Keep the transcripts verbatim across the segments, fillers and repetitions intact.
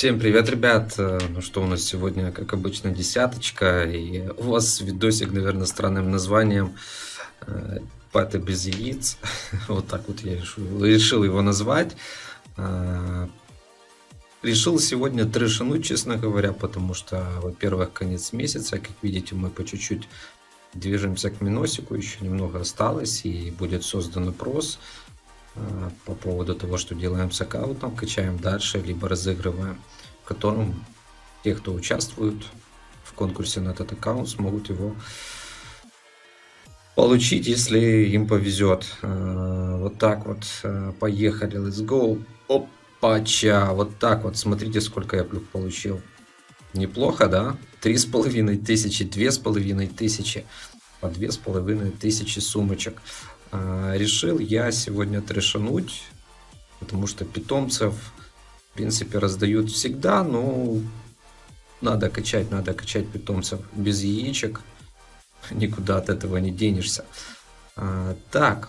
Всем привет, ребят! Э, Ну что, у нас сегодня, как обычно, десяточка, и у вас видосик, наверное, странным названием э, «Паты без яиц». Вот так вот я решил, решил его назвать. А, Решил сегодня трешануть, честно говоря, потому что, во-первых, конец месяца, как видите, мы по чуть-чуть движемся к миносику, еще немного осталось, и будет создан опрос а, по поводу того, что делаем с аккаунтом, качаем дальше, либо разыгрываем, в котором те, кто участвуют в конкурсе на этот аккаунт, смогут его получить, если им повезет. А, Вот так вот, а, поехали, let's go. Опача, вот так вот, смотрите, сколько я плюх получил. Неплохо, да? Три с половиной тысячи, две с половиной тысячи, по две с половиной тысячи сумочек. А, Решил я сегодня трешануть, потому что питомцев, в принципе, раздают всегда, но надо качать, надо качать питомцев без яичек, никуда от этого не денешься. А, так,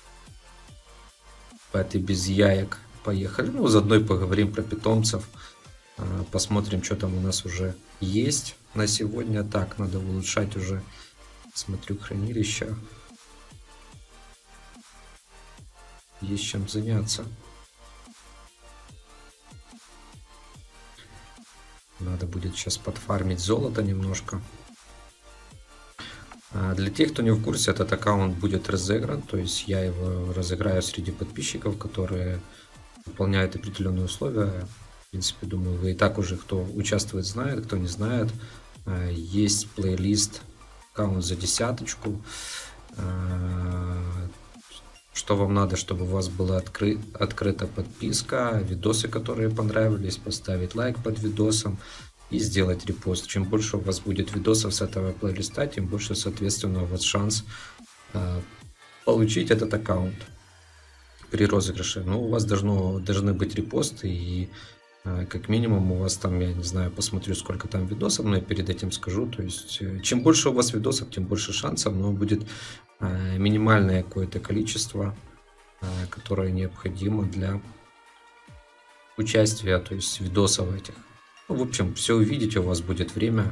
пэты без яек, поехали. Ну, заодно и поговорим про питомцев. А, посмотрим, что там у нас уже есть на сегодня. Так, надо улучшать уже, смотрю, хранилище. Есть чем заняться. Надо будет сейчас подфармить золото немножко. А для тех, кто не в курсе, этот аккаунт будет разыгран. То есть я его разыграю среди подписчиков, которые выполняют определенные условия. В принципе, думаю, вы и так уже, кто участвует, знает, кто не знает. Есть плейлист аккаунт за десяточку. Что вам надо, чтобы у вас была откры... открыта подписка, видосы, которые понравились, поставить лайк под видосом и сделать репост. Чем больше у вас будет видосов с этого плейлиста, тем больше, соответственно, у вас шанс э, получить этот аккаунт при розыгрыше. Ну, у вас должно, должны быть репосты, и э, как минимум у вас там, я не знаю, посмотрю, сколько там видосов, но я перед этим скажу. То есть, э, чем больше у вас видосов, тем больше шансов, но будет минимальное какое-то количество, которое необходимо для участия, то есть видосов этих. Ну, в общем, все увидите, у вас будет время.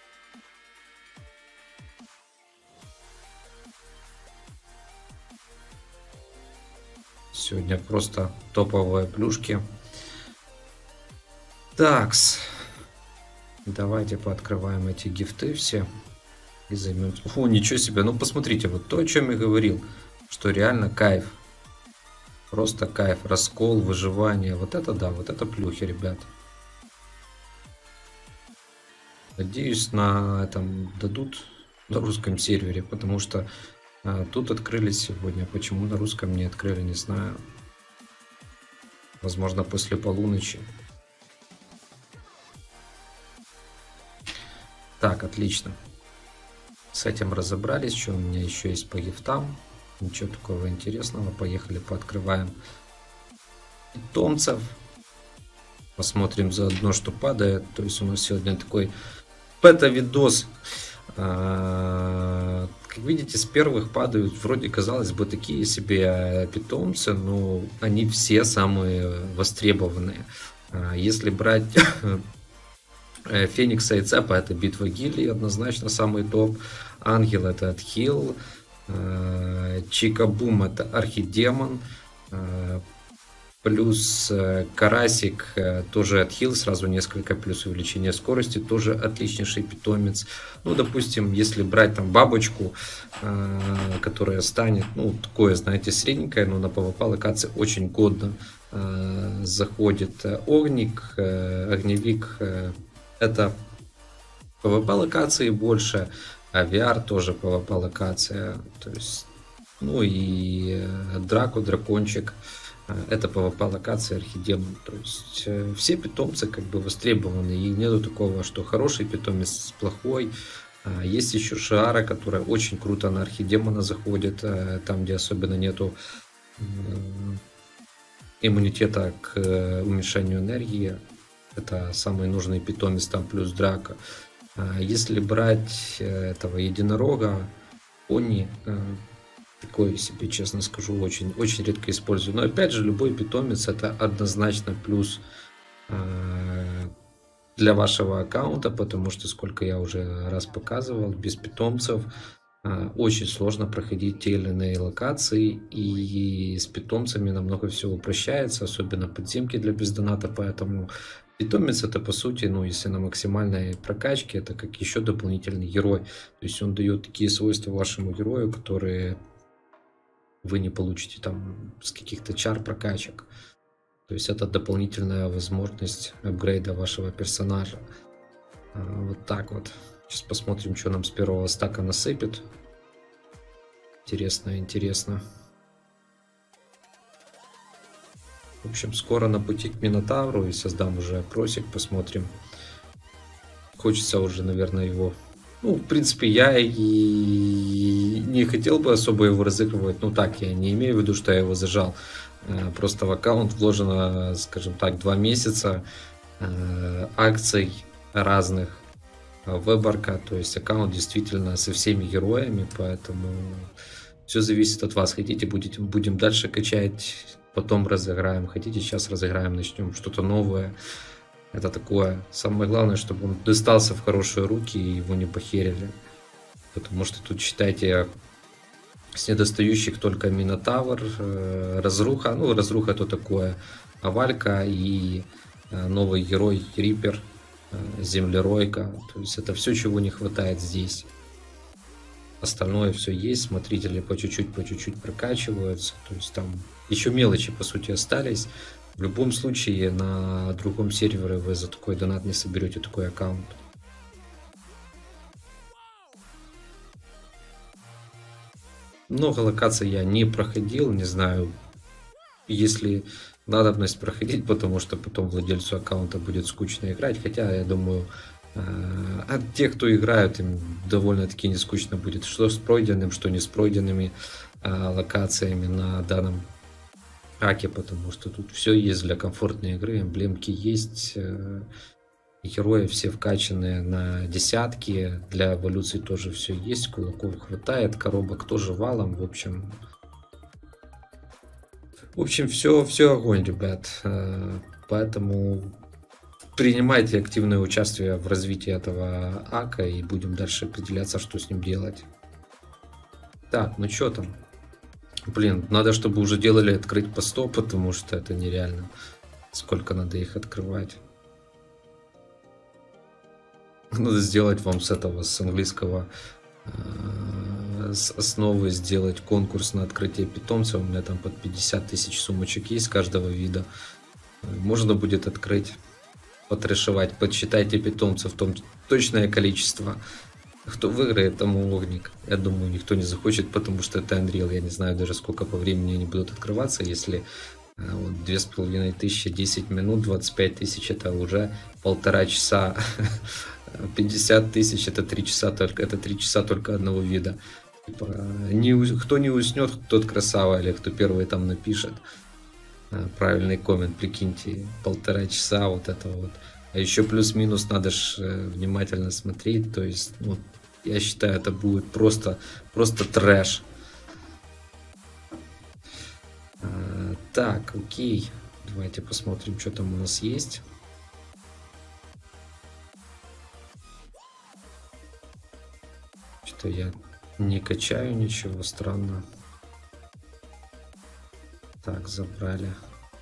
Сегодня просто топовые плюшки. Такс, давайте пооткрываем эти гифты все. И займемся. О, ничего себе, ну посмотрите, вот то, о чем я говорил, что реально кайф, просто кайф, раскол, выживание, вот это да, вот это плюхи, ребят. Надеюсь, на этом дадут на русском сервере, потому что а, тут открылись сегодня, почему на русском не открыли, не знаю, возможно, после полуночи. Так, отлично. С этим разобрались, что у меня еще есть по гифтам. Ничего такого интересного. Поехали, пооткрываем питомцев. Посмотрим заодно, что падает. То есть у нас сегодня такой бета-видос. Как видите, с первых падают, вроде, казалось бы, такие себе питомцы, но они все самые востребованные. Если брать Феникса и Цепа — это битва гильдии, однозначно самый топ. Ангел — это Отхил. Чикабум — это Архидемон. Плюс Карасик тоже Отхил, сразу несколько плюс увеличение скорости, тоже отличнейший питомец. Ну, допустим, если брать там бабочку, которая станет, ну, такое, знаете, средненькое, но на PvP локации очень годно заходит. Огник, огневик — это PvP локации больше, а ви ар тоже PvP локация. То есть, ну и Драко, дракончик, это PvP локация, Архидемон. То есть все питомцы как бы востребованы, и нету такого, что хороший питомец, плохой. Есть еще Шиара, которая очень круто на Архидемона заходит, там где особенно нету иммунитета к уменьшению энергии. Это самый нужный питомец, там плюс Драко. Если брать этого единорога, пони, такой себе, честно скажу, очень, очень редко использую. Но опять же, любой питомец — это однозначно плюс для вашего аккаунта, потому что, сколько я уже раз показывал, без питомцев очень сложно проходить те или иные локации, и с питомцами намного все упрощается, особенно подземки для бездоната, поэтому питомец это по сути, ну если на максимальной прокачке, это как еще дополнительный герой, то есть он дает такие свойства вашему герою, которые вы не получите там с каких-то чар прокачек, то есть это дополнительная возможность апгрейда вашего персонажа. Вот так вот. Сейчас посмотрим, что нам с первого стака насыпет. Интересно, интересно. В общем, скоро на пути к Минотавру и создам уже опросик, посмотрим. Хочется уже, наверное, его... Ну, в принципе, я и не хотел бы особо его разыгрывать. Ну так, я не имею в виду, что я его зажал. Просто в аккаунт вложено, скажем так, два месяца акций разных. Выборка, то есть аккаунт действительно со всеми героями, поэтому все зависит от вас. Хотите, будете, будем дальше качать, потом разыграем. Хотите, сейчас разыграем, начнем что-то новое. Это такое. Самое главное, чтобы он достался в хорошие руки и его не похерили. Потому что тут, считайте, с недостающих только Минотавр, Разруха. Ну, Разруха это такое. Авалька и новый герой Риппер. Землеройка, то есть это все, чего не хватает здесь. Остальное все есть, смотрители по чуть-чуть, по чуть-чуть прокачиваются, то есть там еще мелочи по сути остались. В любом случае на другом сервере вы за такой донат не соберете такой аккаунт. Много локаций я не проходил, не знаю, если надобность проходить, потому что потом владельцу аккаунта будет скучно играть, хотя я думаю, от тех, кто играют, им довольно-таки не скучно будет, что с пройденным, что не с пройденными локациями на данном аке, потому что тут все есть для комфортной игры, эмблемки есть, герои все вкачанные на десятки, для эволюции тоже все есть, кулаков хватает, коробок тоже валом, в общем... В общем, все, все огонь, ребят. Поэтому принимайте активное участие в развитии этого ака и будем дальше определяться, что с ним делать. Так, ну что там? Блин, надо, чтобы уже делали открыть по сто, потому что это нереально. Сколько надо их открывать. Надо сделать вам с этого, с английского... с основы сделать конкурс на открытие питомца. У меня там под пятьдесят тысяч сумочек есть каждого вида. Можно будет открыть, потрешивать. Подсчитайте питомцев, том точное количество. Кто выиграет, тому огник. Я думаю, никто не захочет, потому что это Unreal. Я не знаю даже, сколько по времени они будут открываться. Если вот, две с половиной тысячи, десять минут, двадцать пять тысяч, это уже полтора часа. пятьдесят тысяч, это три часа только, это три часа только одного вида. Типа, не, кто не уснет, тот красава, или кто первый там напишет правильный коммент, прикиньте, полтора часа вот этого вот. А еще плюс-минус надо ж внимательно смотреть, то есть, ну, я считаю, это будет просто, просто трэш. А, так, окей, давайте посмотрим, что там у нас есть. Что я не качаю ничего, странно. Так, забрали.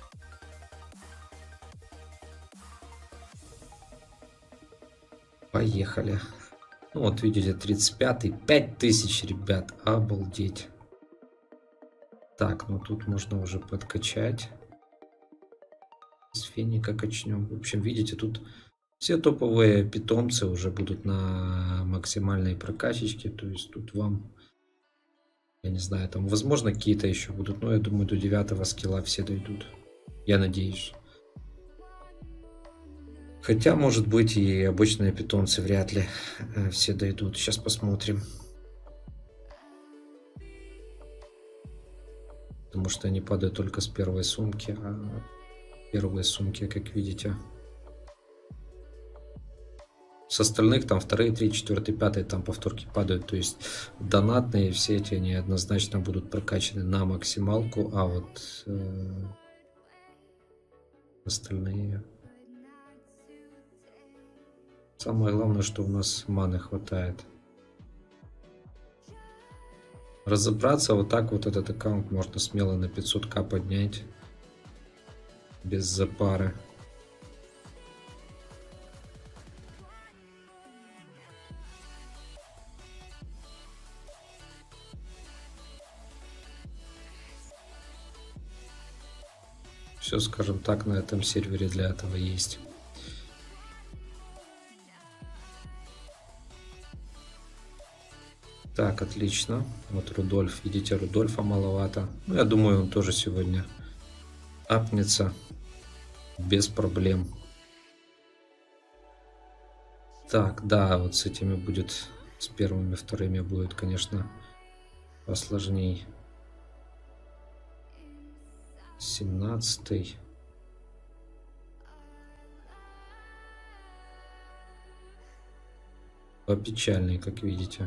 Поехали. Ну вот видите, тридцать пятый, пять тысяч, ребят, обалдеть. Так, ну тут можно уже подкачать. С феника качнем. В общем, видите, тут все топовые питомцы уже будут на максимальной прокачечке. То есть тут вам, я не знаю, там возможно какие-то еще будут. Но я думаю, до девятого скилла все дойдут. Я надеюсь. Хотя, может быть, и обычные питомцы вряд ли все дойдут. Сейчас посмотрим. Потому что они падают только с первой сумки. А первые сумки, как видите. С остальных там вторые, третьи, четвертые, пятые там повторки падают. То есть донатные все эти они однозначно будут прокачаны на максималку. А вот э, остальные... Самое главное, что у нас маны хватает. Разобраться вот так вот этот аккаунт можно смело на пятьсот ка поднять. Без запары. Все, скажем так, на этом сервере для этого есть. Так, отлично. Вот Рудольф. Видите, Рудольфа маловато. Ну, я думаю, он тоже сегодня апнется без проблем. Так, да, вот с этими будет, с первыми, вторыми будет, конечно, посложней. семнадцатый. Попечальный, как видите.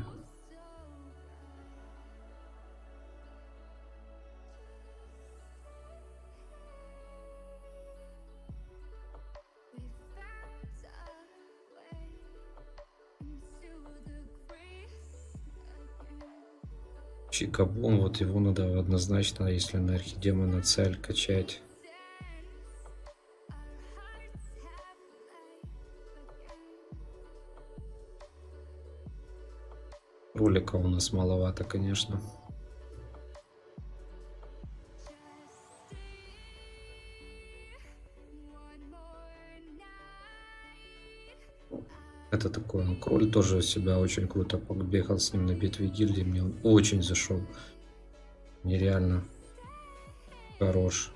Чикабум, вот его надо однозначно, если на архидемона цель качать. Ролика у нас маловато, конечно. Это такой, он кроль тоже себя очень круто побегал с ним на битве гильдии. Мне он очень зашел. Нереально хорош.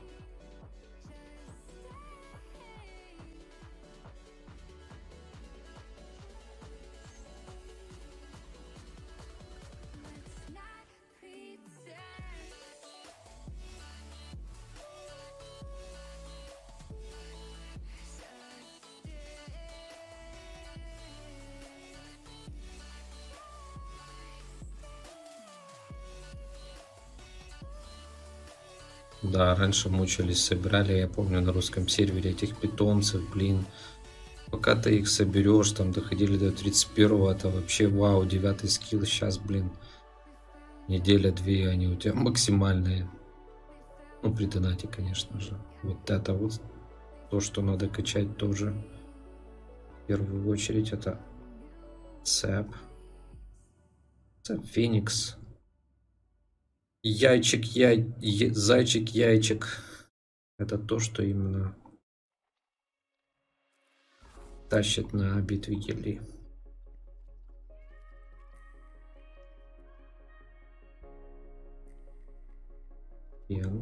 Да, раньше мучились, собирали, я помню, на русском сервере этих питомцев, блин. Пока ты их соберешь, там доходили до тридцать первого, это вообще вау, девятый скилл. Сейчас, блин, неделя-две, они у тебя максимальные. Ну, при донате, конечно же. Вот это вот то, что надо качать тоже. В первую очередь это цеп. Цеп Феникс. Яйчик, яй... я... зайчик, яйчик. Это то, что именно тащит на битве гильдии. Ян.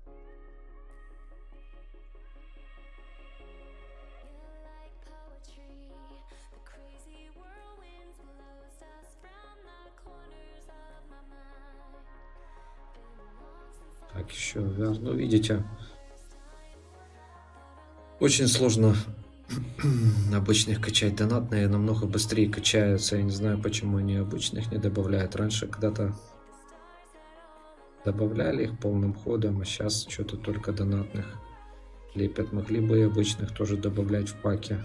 Так, еще вверх. Ну, видите, очень сложно обычных качать. Донатные намного быстрее качаются. Я не знаю, почему они обычных не добавляют. Раньше когда-то добавляли их полным ходом, а сейчас что-то только донатных лепят. Могли бы и обычных тоже добавлять в паке.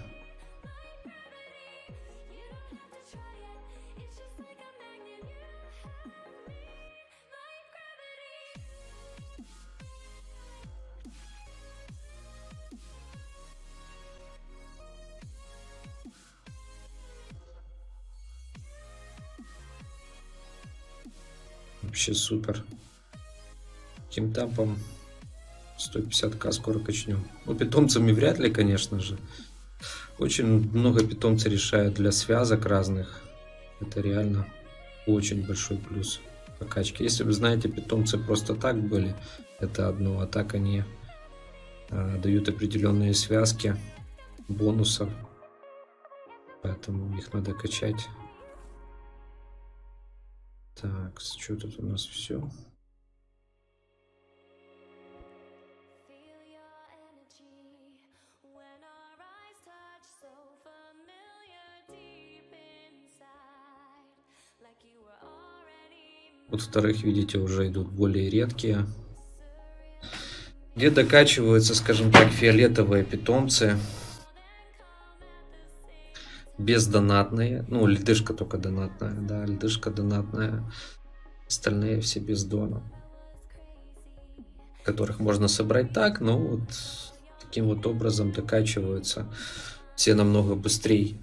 Вообще супер. Таким темпом сто пятьдесят ка скоро качнем. Ну, питомцами вряд ли, конечно же. Очень много питомцы решают для связок разных. Это реально очень большой плюс прокачки. Если вы знаете, питомцы просто так были, это одно, а так они а, дают определенные связки бонусов. Поэтому их надо качать. Так, что тут у нас все? Вот вторых, видите, уже идут более редкие. Где докачиваются, скажем так, фиолетовые питомцы. бездонатные. Ну, льдышка только донатная, да, льдышка донатная. Остальные все без дона. Которых можно собрать так, но вот таким вот образом докачиваются все намного быстрее.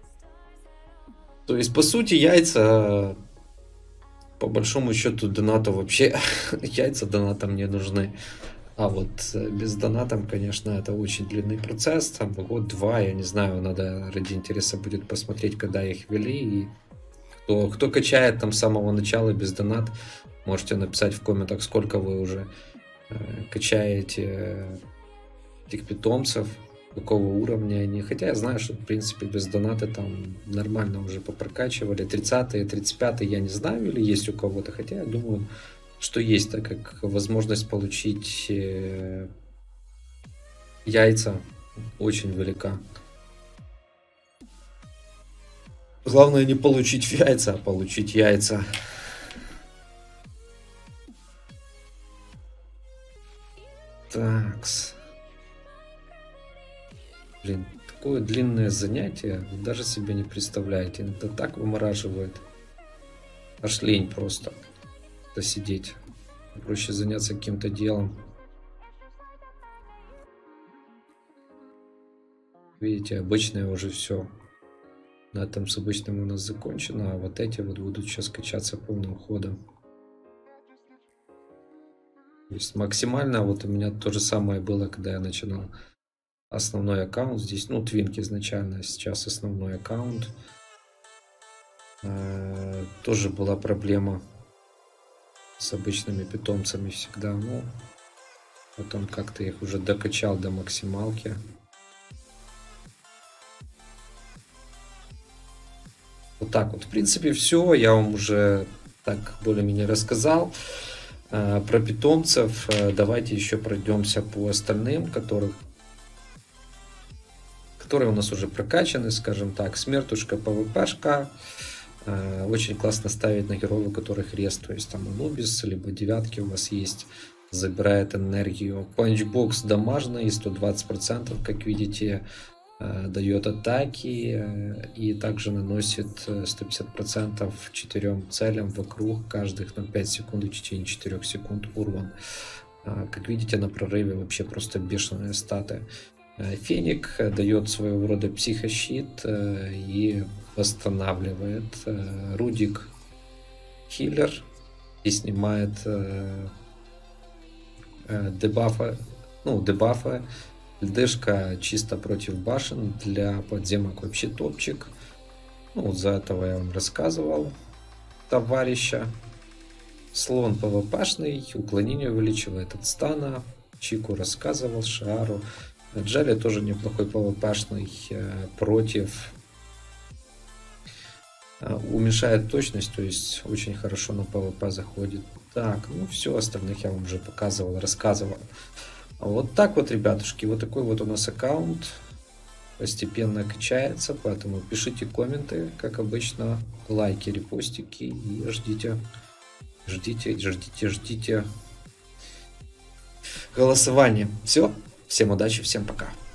То есть, по сути, яйца, по большому счету, доната вообще, яйца донатом не нужны. А вот без донатом, конечно, это очень длинный процесс, там год-два, я не знаю, надо ради интереса будет посмотреть, когда их ввели. И кто, кто качает там с самого начала без донат, можете написать в комментах, сколько вы уже э, качаете этих питомцев, какого уровня они. Хотя я знаю, что в принципе без доната там нормально уже попрокачивали. тридцатые, тридцать пятые я не знаю, или есть у кого-то. Хотя я думаю, что есть, так как возможность получить э, яйца очень велика. Главное не получить яйца, а получить яйца. Такс. Блин, такое длинное занятие, вы даже себе не представляете. Это так вымораживает. Аж лень просто сидеть. Проще заняться каким-то делом. Видите, обычное уже все. На этом с обычным у нас закончено, а вот эти вот будут сейчас качаться полным ходом. То есть максимально вот у меня то же самое было, когда я начинал основной аккаунт. Здесь, ну, твинки изначально, сейчас основной аккаунт. Э-э- тоже была проблема с обычными питомцами всегда. Ну, потом как-то их уже докачал до максималки. Вот так вот. В принципе, все. Я вам уже так более-менее рассказал э, про питомцев. Э, давайте еще пройдемся по остальным, которых, которые у нас уже прокачаны, скажем так. Смертушка, ПВПшка. Э, очень классно ставить на героев, у которых рест. То есть там Анубис, либо девятки у вас есть. Забирает энергию. Панчбокс дамажный, сто двадцать процентов, как видите. Дает атаки и также наносит сто пятьдесят процентов четырем целям вокруг, каждых на пять секунд, в течение четырёх секунд урон. Как видите, на прорыве вообще просто бешеные статы. Феник дает своего рода психощит и восстанавливает. Рудик хиллер и снимает дебафы, ну, дебафы. Льдышка чисто против башен, для подземок вообще топчик. Ну, вот за этого я вам рассказывал, товарища. Слон ПВПшный, уклонение увеличивает от стана. Чику рассказывал, Шару. Джали тоже неплохой ПВПшный, против. Уменьшает точность, то есть очень хорошо на ПВП заходит. Так, ну все, остальных я вам уже показывал, рассказывал. Вот так вот, ребятушки, вот такой вот у нас аккаунт. Постепенно качается, поэтому пишите комменты, как обычно, лайки, репостики и ждите, ждите, ждите, ждите голосования. Все, всем удачи, всем пока.